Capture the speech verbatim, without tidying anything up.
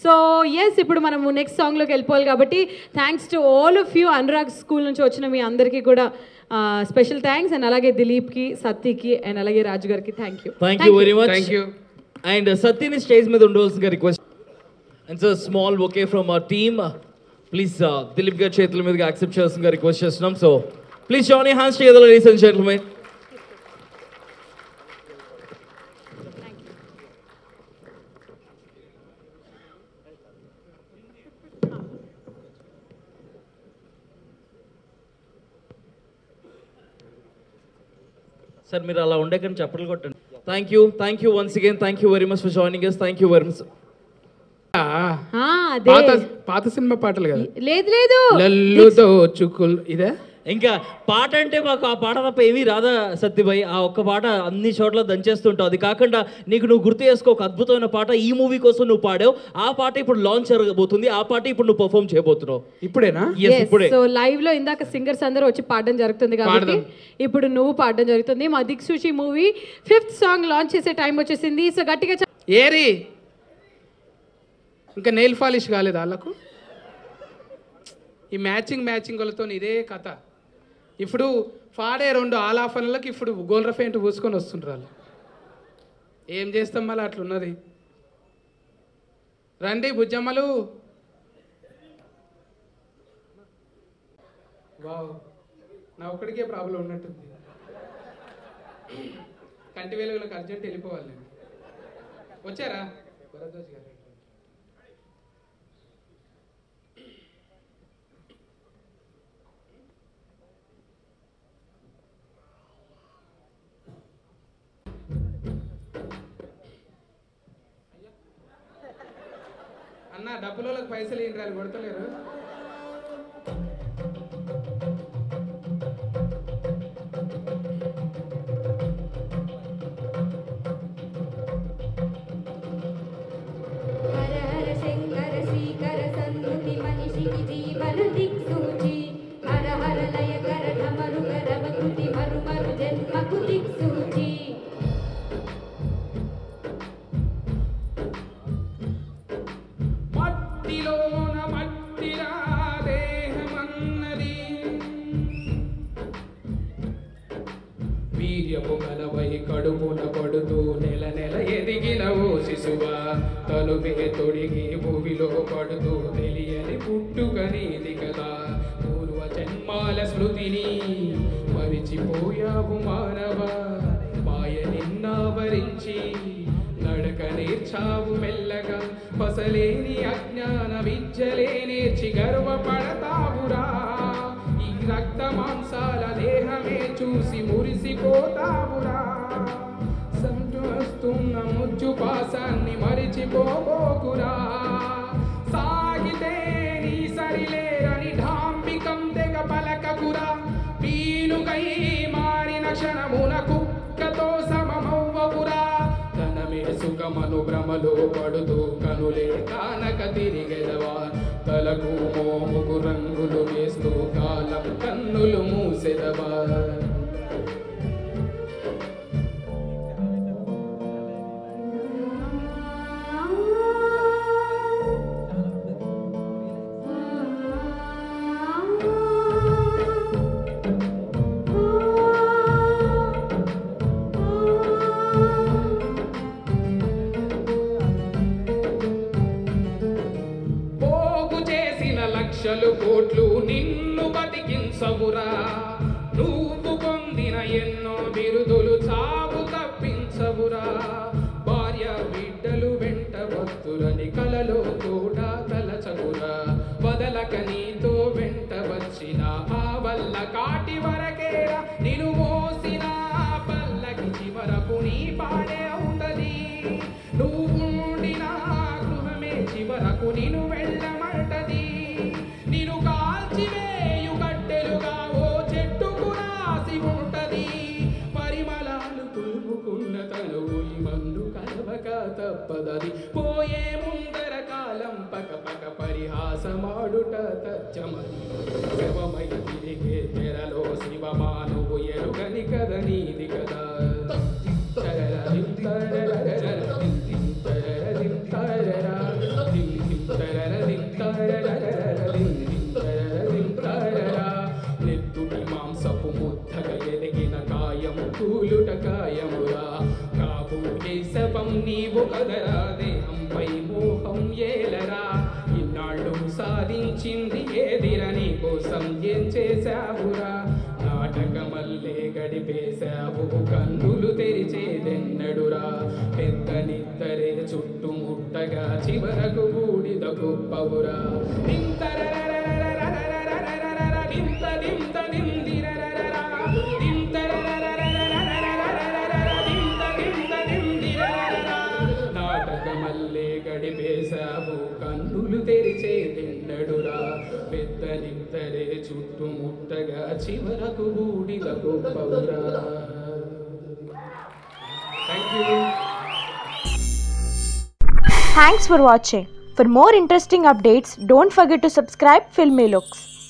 So yes ఇప్పుడు మనము next సాంగ్లోకి వెళ్ళిపోవాలి కాబట్టి thanks to all of you Anurag school నుంచి వచ్చిన మీ అందరికీ కూడా స్పెషల్ థ్యాంక్స్ అండ్ అలాగే దిలీప్కి సత్తికి అండ్ అలాగే రాజు గారికి thank you thank you very much thank you and సత్తిని స్టేజ్ మీద ఉండవలసిందిగా request and sir small okay from our team please Dilip గారి చేతుల మీదుగా యాక్సెప్ట్ చేయాల్సిందిగా రిక్వెస్ట్ చేస్తున్నాం so please join your hands together ladies and gentlemen sir మీరు అలా ఉండే కానీ చెప్పలు కొట్టండి thank you thank you once again thank you very much for joining us thank you very much పాత సినిమా పాటలు కదా లేదు లేదు లల్లుతో చుక్కులు ఇదే ఇంకా పాట అంటే మాకు ఆ పాట తప్ప ఏమీ రాదా సత్యభాయ్ ఆ ఒక్క పాట అన్ని చోట్ల దంచేస్తుంటావు అది కాకుండా నీకు నువ్వు గుర్తు చేసుకో ఒక అద్భుతమైన పాట ఈ మూవీ కోసం నువ్వు పాడావు ఆ పాట ఇప్పుడు లాంచ్ జరగబోతుంది ఆ పాట ఇప్పుడు నువ్వు పర్ఫామ్ చేయబోతున్నావు ఇప్పుడేనా ఇప్పుడే సో లైవ్ లో ఇందాక సింగర్స్ అందరూ వచ్చి పాడడం జరుగుతుంది కాబట్టి ఇప్పుడు నువ్వు పాడడం జరుగుతుంది మా Diksuchi movie fifth song launch చేసే టైం వచ్చేసింది సో గట్టిగా ఏరి ఇంకా నెయిల్ పాలిష్ కాలేదు వాళ్ళకు ఈ మ్యాచింగ్ మ్యాచింగ్ వాళ్ళతో ఇదే కథ ఇప్పుడు పాడే రెండు ఆలాఫన్లకు ఇప్పుడు గోల్ర పెయింట్ పూసుకొని వస్తుంటారు వాళ్ళు ఏం చేస్తాం మళ్ళీ అట్లున్నది రండి బుజ్జమ్మలు వావ్ నా ఒక్కడికే ప్రాబ్లం ఉన్నట్టుంది కంటి వేలుగులకు అర్జెంట్ వెళ్ళిపోవాలి నేను వచ్చారా భరద్వాజ్ గారు అన్న డబ్బులకు పైసలు ఏంటి రాలి కొడతలేరు కడుపున పడుతూ నెల నెల ఎదిగినవో శిశువా తలుపే తొడిగి భూమిలో పడుతూ తెలియని పుట్టుకనేది కదా పూర్వ జన్మాల స్మృతిని మరిచిపోయావు మానవా మాయ నిన్నావరించి నడక నేర్చావు మెల్లగా పసలేని అజ్ఞాన విద్యలే నేర్చి గర్వపడతావురా ఈ రక్త మాంసాల దేహమే చూసి మురిసిపోతావురా సంతుస్తున్న ముచ్చు పాసాన్ని మరిచిపోబోకురా సాగితే నీ సరిలేరని ఢాంబికం తెగ పలకకురా పీనుకై మారిన క్షణమున కుక్కతో సమమవ్వవురా ధనమే సుఖమను భ్రమలో పడుతూ కనులే కానక తిరిగెదవా తలకు మోముకు రంగులు వేస్తూ కాలం కన్నులు మూసెదవా లక్షలు కోట్లు నిన్ను బతికించవురా నువ్వు పొందిన ఎన్నో బిరుదులు చావు తప్పించవురా భార్య బిడ్డలు వెంట భక్తులని కలలో కూడా తలచవురా వదలక నీతో వెంట వచ్చిన ఆ వల్ల కాటి వరకేరా నిన్ను మోసిన పల్లకి చివరకు నీ పాడే అవుతది నువ్వు ఉండిన గృహమే చివరకు నిన్ను వెళ్ళమంటది నిన్ను కాల్చివేయు కట్టెలుగా ఓ చెట్టుకు రాసి ఉంటది పరిమళాలు తులుపుకున్న తనువు మందు కలవక తప్పదది పోయే ముందర కాలం పక పక పరిహాసమాడుట తచ్చమది శవమై తిరిగే తెరలో శివమానువు ఎరుగని కద నీది కదా చరర దిం తరర చరర దిం దిం తరర దిం తరర దిం దిం నీవు కదరా దేహంపై మోహం ఏలరా ఇన్నాళ్ళు సాధించింది ఏదిరా నీ కోసం ఏం చేశావురా నాటకమల్లే గడిపేశావు కన్నులు తెరిచేదెన్నడురా పెద్ద నిద్దరే చుట్టుముట్టగా చివరకు బూడిద గొప్పవురా నాటకమల్లే గడిపేశావు కన్నులు తెరిచే తిన్నడురా పెద్ద నిద్దరే చుట్టుముట్టగా చివరకు బూడిద గొప్పవురా. Thank you. Thanks for watching. For more interesting updates, don't forget to subscribe Filmy Looks.